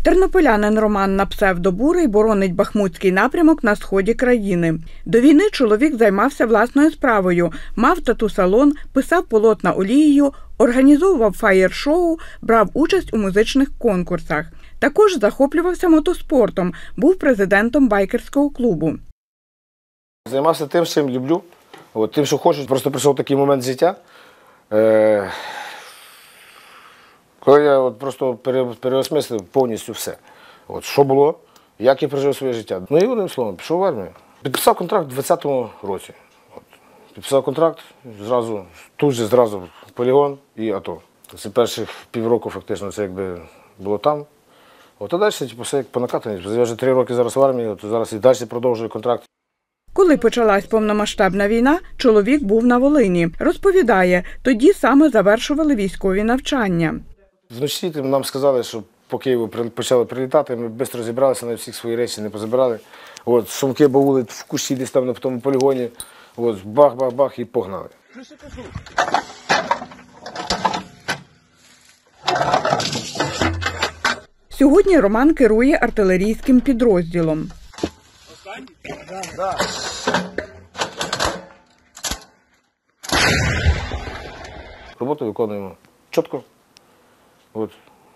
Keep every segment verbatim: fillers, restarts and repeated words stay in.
Тернополянин Роман на псевдо Бурий боронить Бахмутський напрямок на сході країни. До війни чоловік займався власною справою, мав тату-салон, писав полотна олією, організовував фаєр-шоу, брав участь у музичних конкурсах. Також захоплювався мотоспортом, був президентом байкерського клубу. Займався тим, чим люблю, от, тим, що хочу. Просто прийшов такий момент життя, е коли я от просто переосмислив повністю все. От, що було, як я прожив своє життя. Ну і одним словом, пішов в армію. Підписав контракт у двадцятому році. От, підписав контракт, зразу, тут же зразу полігон і АТО. Це перших півроку фактично це якби було там. От, а далі типу, все як по накатанні. Я вже три роки зараз в армії, то зараз і далі продовжую контракт. Коли почалась повномасштабна війна, чоловік був на Волині. Розповідає, тоді саме завершували військові навчання. Вночі нам сказали, що по Києву почали прилітати, ми швидко розібралися, на всіх свої речі не позабирали. От, сумки баули в кущі десь там на тому полігоні, от, бах-бах-бах і погнали. Сьогодні Роман керує артилерійським підрозділом. Да. Роботу виконуємо чітко. От.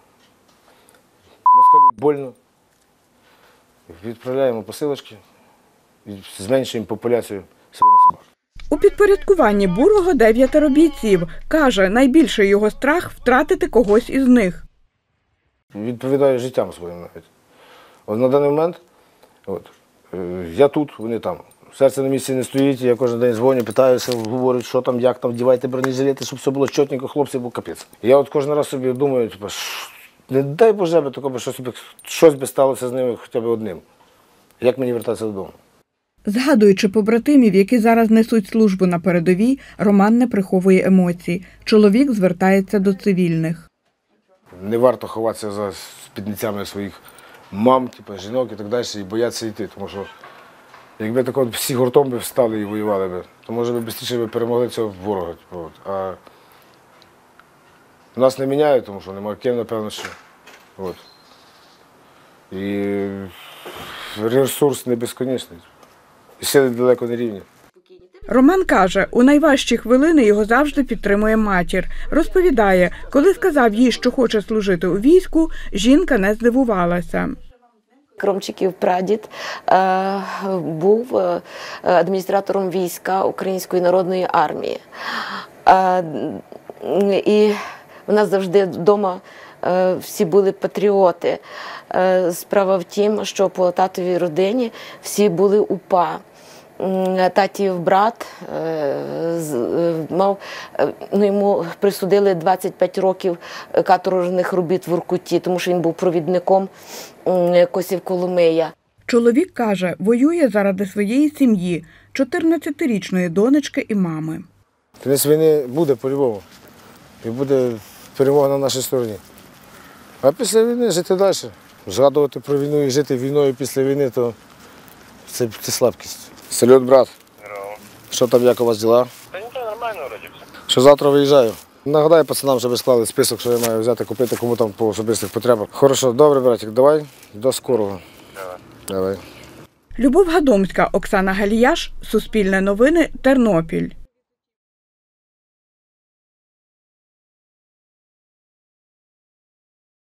Москалю больно. Відправляємо посилочки і зменшуємо популяцію сильних собак. У підпорядкуванні Бурого дев'ятеро бійців. Каже, найбільший його страх – втратити когось із них. Відповідаю життям своїм навіть. От на даний момент от, я тут, вони там. Серце на місці не стоїть, я кожен день дзвоню, питаюся, говорю, що там, як там, вдівайте бронежилети, щоб все було чотненько, хлопці, був капець. Я от кожен раз собі думаю, типу, не дай Боже, би такого, щось, щось би сталося з ними хоча б одним. Як мені вертатися додому? Згадуючи побратимів, які зараз несуть службу на передовій, Роман не приховує емоцій. Чоловік звертається до цивільних. Не варто ховатися за спідницями своїх мам, типу, жінок і так далі, і боятися йти, тому що якби так от всі гуртом би встали і воювали би, то може би швидше перемогли цього ворога. От. А нас не міняють, тому що немає ким, напевно, що. От. І ресурс не безконечний. І сили далеко не рівні. Роман каже, у найважчі хвилини його завжди підтримує матір. Розповідає, коли сказав їй, що хоче служити у війську, жінка не здивувалася. Ромчиків прадід е, був е, адміністратором війська Української народної армії. Е, і в нас завжди вдома е, всі були патріоти. Е, справа в тім, що по татовій родині всі були УПА. Татів брат мав, ну, йому присудили двадцять п'ять років каторжних робіт в Воркуті, тому що він був провідником Косів-Коломия. Чоловік каже, воює заради своєї сім'ї, чотирнадцятирічної донечки і мами. Кінець війни буде по-любому. І буде перемога на нашій стороні. А після війни жити далі. Згадувати про війну і жити війною після війни, то це, це слабкість. Салют, брат. Здорово. Що там, як у вас діла? Та нічого, нормально вроді все. Що завтра виїжджаю. Нагадай пацанам, щоб склали список, що я маю взяти, купити, кому там по особистих потребах. Хорошо, добре, братик, давай, до скорого. Давай. Давай. Любов Гадомська, Оксана Галіяш, Суспільне новини, Тернопіль.